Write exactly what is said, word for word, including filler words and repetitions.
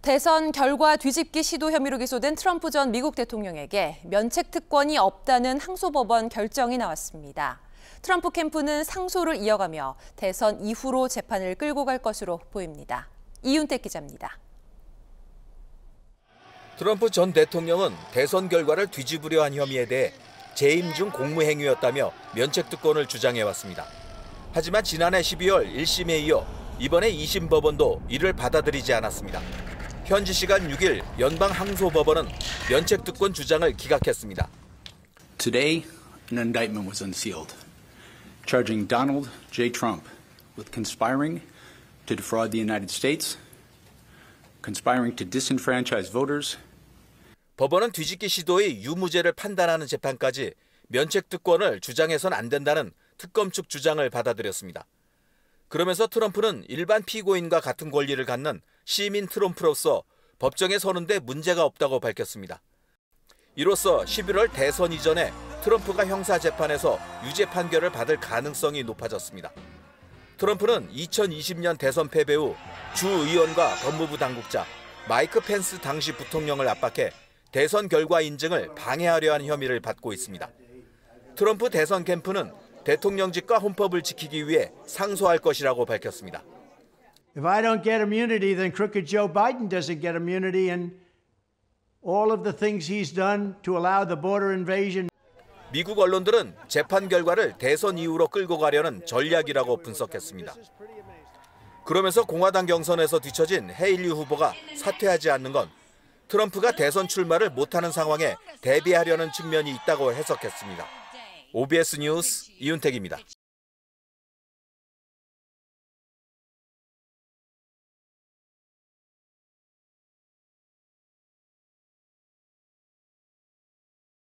대선 결과 뒤집기 시도 혐의로 기소된 트럼프 전 미국 대통령에게 면책 특권이 없다는 항소법원 결정이 나왔습니다. 트럼프 캠프는 상소를 이어가며 대선 이후로 재판을 끌고 갈 것으로 보입니다. 이윤택 기자입니다. 트럼프 전 대통령은 대선 결과를 뒤집으려 한 혐의에 대해 재임 중 공무행위였다며 면책특권을 주장해왔습니다. 하지만 지난해 십이월 일 심에 이어 이번에 이 심 법원도 이를 받아들이지 않았습니다. 현지 시간 육 일 연방 항소법원은 면책특권 주장을 기각했습니다. Today, an indictment was unsealed, charging Donald J. Trump with conspiring to defraud the United States, conspiring to disenfranchise voters. 법원은 뒤집기 시도의 유무죄를 판단하는 재판까지 면책특권을 주장해선 안 된다는 특검 측 주장을 받아들였습니다. 그러면서 트럼프는 일반 피고인과 같은 권리를 갖는 시민 트럼프로서 법정에 서는데 문제가 없다고 밝혔습니다. 이로써 십일월 대선 이전에 트럼프가 형사재판에서 유죄 판결을 받을 가능성이 높아졌습니다. 트럼프는 이천이십 년 대선 패배 후 주 의원과 법무부 당국자 마이크 펜스 당시 부통령을 압박해 대선 결과 인증을 방해하려 한 혐의를 받고 있습니다. 트럼프 대선 캠프는 대통령직과 헌법을 지키기 위해 상소할 것이라고 밝혔습니다. If I don't get immunity, then crooked Joe Biden doesn't get immunity, and all of the things he's done to allow the border invasion. 미국 언론들은 재판 결과를 대선 이후로 끌고 가려는 전략이라고 분석했습니다. 그러면서 공화당 경선에서 뒤처진 헤일리 후보가 사퇴하지 않는 건 트럼프가 대선 출마를 못하는 상황에 대비하려는 측면이 있다고 해석했습니다. 오비에스 뉴스 이윤택입니다.